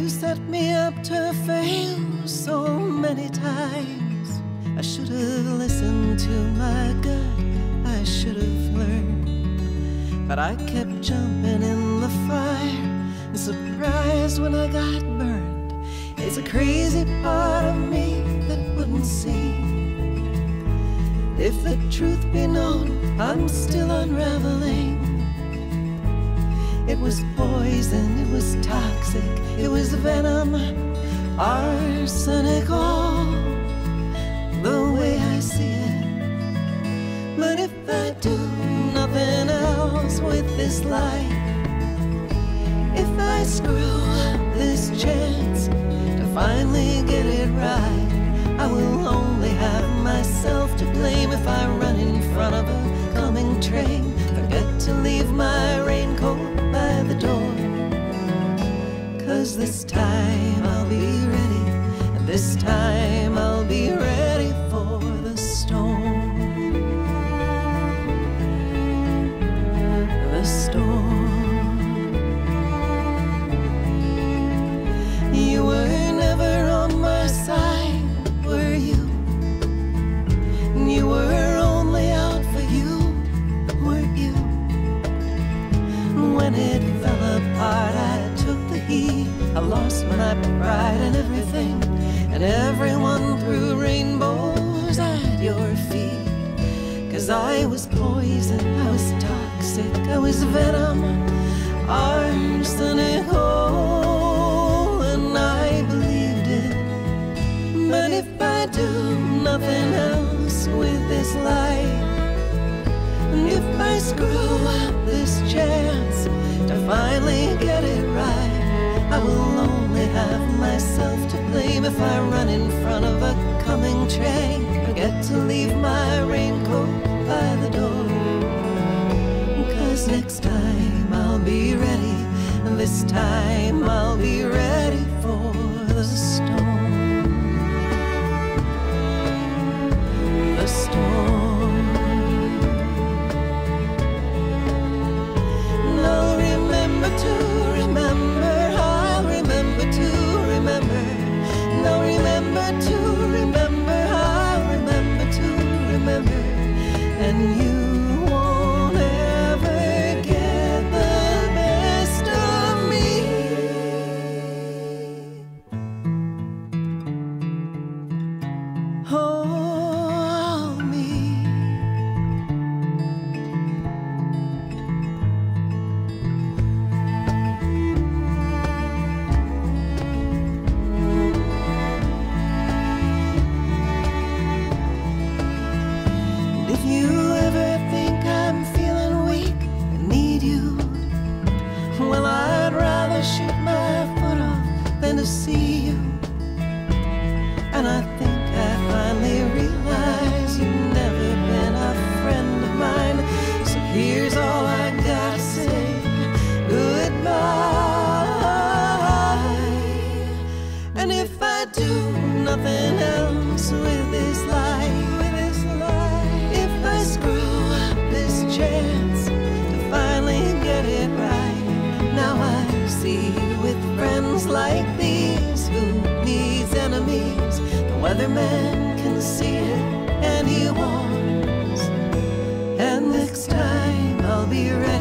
You set me up to fail so many times. I should have listened to my gut, I should have learned. But I kept jumping in the fire and surprised when I got burned. It's a crazy part of me that wouldn't see. If the truth be known, I'm still unraveling. It was poison, it was toxic, it was venom, arsenic, all the way I see it. But if I do nothing else with this life, if I screw up this chance to finally get it right, I will only have myself to blame if I run in front of a coming train, forget to leave my raincoat by the door. 'Cause this time I'll be ready, and this time I'll be ready for the storm. The storm. You were never on my side, were you? You were only out for you, weren't you? When it fell apart, I took the heat. I lost my pride and everything, and everyone threw rainbows at your feet. 'Cause I was poison, I was toxic, I was venom, arsenic, oh, and I believed it. But if I do nothing else with this life, and if I screw up this chance to finally get it right, I will only have myself to blame if I run in front of a coming train, forget to leave my raincoat by the door. 'Cause next time I'll be ready, and this time I'll be ready for the storm. The storm. I'll remember to remember, I'll remember to remember. Now remember to remember, I'll remember to remember. And you won't ever get the best of me. Hold me. If you ever think I'm feeling weak and need you, well, I'd rather shoot my foot off than to see you. And I think I finally realize you've never been a friend of mine. So here's all I gotta say, goodbye. And if I do nothing else with this life, if I screw up this chance to finally get it right, now I see with friends like these, who needs enemies? The weatherman can see it and he warns. And next time I'll be ready.